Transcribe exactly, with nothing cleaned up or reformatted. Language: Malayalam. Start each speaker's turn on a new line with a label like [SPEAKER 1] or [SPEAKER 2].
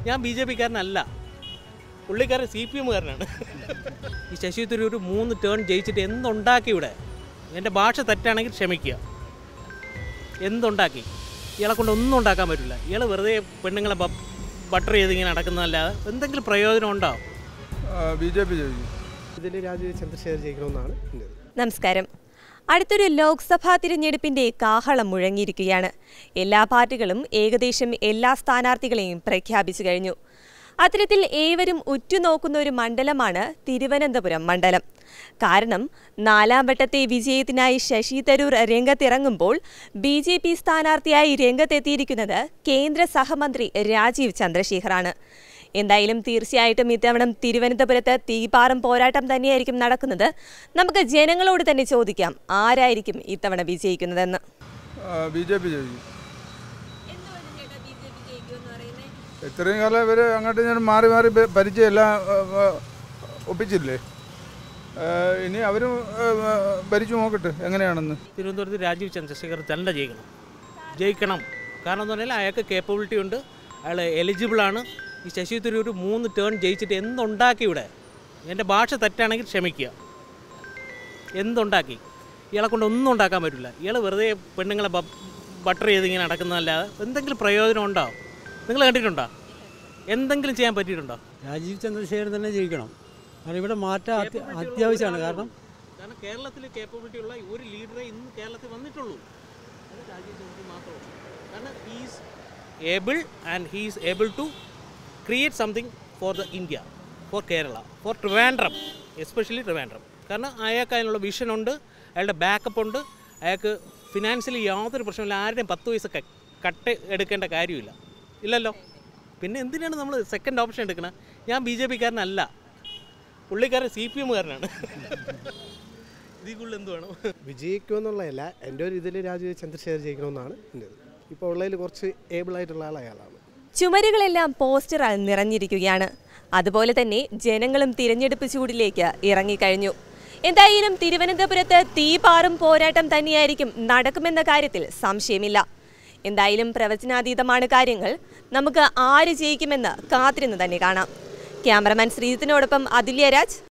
[SPEAKER 1] ഞാൻ ബി ജെ പിക്കാരനല്ല, പുള്ളിക്കാരൻ സി പി എമ്മുകാരനാണ്. ഈ ശശി തരൂർ മൂന്ന് ടേൺ ജയിച്ചിട്ട് എന്തുണ്ടാക്കി ഇവിടെ? എൻ്റെ ഭാഷ തെറ്റാണെങ്കിൽ ക്ഷമിക്കുക. എന്തുണ്ടാക്കി? ഇയാളെ കൊണ്ട് ഒന്നും ഉണ്ടാക്കാൻ പറ്റില്ല. ഇയാൾ വെറുതെ പെണ്ണുങ്ങളെ ബട്ടർ ചെയ്തിങ്ങനെ നടക്കുന്നതല്ലാതെ എന്തെങ്കിലും പ്രയോജനം ഉണ്ടാവും?
[SPEAKER 2] ബി ജെ പി ജയിക്കും.
[SPEAKER 3] ഇതിൽ രാജീവ് ചന്ദ്രശേഖർ ജയിക്കണമെന്നാണ് എൻ്റെ.
[SPEAKER 4] നമസ്കാരം. അടുത്തൊരു ലോക്സഭാ തിരഞ്ഞെടുപ്പിന്റെ കാഹളം മുഴങ്ങിയിരിക്കുകയാണ്. എല്ലാ പാർട്ടികളും ഏകദേശം എല്ലാ സ്ഥാനാർത്ഥികളെയും പ്രഖ്യാപിച്ചു കഴിഞ്ഞു. അത്തരത്തിൽ ഏവരും ഉറ്റുനോക്കുന്ന ഒരു മണ്ഡലമാണ് തിരുവനന്തപുരം മണ്ഡലം. കാരണം നാലാം വട്ടത്തെ വിജയത്തിനായി ശശി തരൂർ രംഗത്തിറങ്ങുമ്പോൾ ബി ജെ പി സ്ഥാനാർത്ഥിയായി രംഗത്തെത്തിയിരിക്കുന്നത് കേന്ദ്ര സഹമന്ത്രി രാജീവ് ചന്ദ്രശേഖറാണ്. എന്തായാലും തീർച്ചയായിട്ടും ഇത്തവണ തിരുവനന്തപുരത്ത് തീപാറും പോരാട്ടം തന്നെയായിരിക്കും നടക്കുന്നത്. നമുക്ക് ജനങ്ങളോട് തന്നെ ചോദിക്കാം, ആരായിരിക്കും ഇത്തവണ വിജയിക്കുന്നതെന്ന്.
[SPEAKER 2] ബി ജെ പി ജയിക്കും. ഇത്രയും കാലം ഇവർ അങ്ങോട്ട് ഞാൻ മാറി മാറി ഭരിച്ച് എല്ലാം ഒപ്പിച്ചില്ലേ, ഇനി അവരും ഭരിച്ചു നോക്കട്ടെ എങ്ങനെയാണെന്ന്.
[SPEAKER 1] തിരുവനന്തപുരത്ത് രാജീവ് ചന്ദ്രശേഖർ തന്നെ ജയിക്കണം ജയിക്കണം കാരണം എന്ന് പറഞ്ഞാൽ അയാൾക്ക് കേപ്പബിലിറ്റി ഉണ്ട്, അയാൾ എലിജിബിളാണ്. ഈ ശശി തരൂർ മൂന്ന് ടേൺ ജയിച്ചിട്ട് എന്തുണ്ടാക്കി ഇവിടെ? എൻ്റെ ഭാഷ തെറ്റാണെങ്കിൽ ക്ഷമിക്കുക. എന്തുണ്ടാക്കി? ഇയാളെ കൊണ്ട് ഒന്നും ഉണ്ടാക്കാൻ പറ്റില്ല. ഇയാൾ വെറുതെ പെണ്ണുങ്ങളെ ബട്ടർ ചെയ്തിങ്ങനെ നടക്കുന്നതല്ലാതെ എന്തെങ്കിലും പ്രയോജനം ഉണ്ടാവും? നിങ്ങൾ കണ്ടിട്ടുണ്ടോ? എന്തെങ്കിലും ചെയ്യാൻ പറ്റിയിട്ടുണ്ടോ?
[SPEAKER 5] രാജീവ് ചന്ദ്രശേഖരൻ തന്നെ ജയിക്കണം. കാരണം ഇവിടെ മാറ്റം അത്യാവശ്യമാണ്. കാരണം
[SPEAKER 1] കാരണം കേരളത്തിൽ കേപ്പബിലിറ്റി ഉള്ള ഒരു ലീഡറെ ഇന്ന് കേരളത്തിൽ വന്നിട്ടുള്ളൂ, രാജീവ് ചന്ദ്രശേഖരൻ മാത്രമേ. കാരണം he's able and he's able to create something for the India, for Kerala, for Trivandrum, especially Trivandrum. കാരണം അയാൾക്ക് അതിനുള്ള വിഷനുണ്ട്, അയാളുടെ ബാക്കപ്പ് ഉണ്ട്, അയാൾക്ക് ഫിനാൻഷ്യലി യാതൊരു പ്രശ്നമില്ല. ആരുടെയും പത്ത് പൈസ കട്ട് എടുക്കേണ്ട കാര്യമില്ല, ഇല്ലല്ലോ. പിന്നെ എന്തിനാണ് നമ്മൾ സെക്കൻഡ് ഓപ്ഷൻ എടുക്കുന്നത്? ഞാൻ ബി ജെ പിക്കാരനല്ല, പുള്ളിക്കാരൻ സി പി എമ്മുകാരനാണ്. ഇതിൽ കൂടുതൽ എന്ത് വേണം?
[SPEAKER 3] വിജയിക്കുമെന്നുള്ളതല്ല, എൻ്റെ ഒരു ഇതിൽ രാജീവ് ചന്ദ്രശേഖർ ജയിക്കണമെന്നാണ് എൻ്റെ. ഇപ്പോൾ ഉള്ളതിൽ കുറച്ച് ഏബിൾ ആയിട്ടുള്ള ആൾ അയാളാണ്.
[SPEAKER 4] ചുമരുകളെല്ലാം പോസ്റ്ററാൽ നിറഞ്ഞിരിക്കുകയാണ്. അതുപോലെ തന്നെ ജനങ്ങളും തിരഞ്ഞെടുപ്പ് ചൂടിലേക്ക് ഇറങ്ങിക്കഴിഞ്ഞു. എന്തായാലും തിരുവനന്തപുരത്ത് തീപാറും പോരാട്ടം തന്നെയായിരിക്കും നടക്കുമെന്ന കാര്യത്തിൽ സംശയമില്ല. എന്തായാലും പ്രവചനാതീതമാണ് കാര്യങ്ങൾ. നമുക്ക് ആര് ജയിക്കുമെന്ന് കാത്തിരുന്ന് തന്നെ കാണാം. ക്യാമറമാൻ ശ്രീജിത്തിനോടൊപ്പം അതുല്യ രാജ്,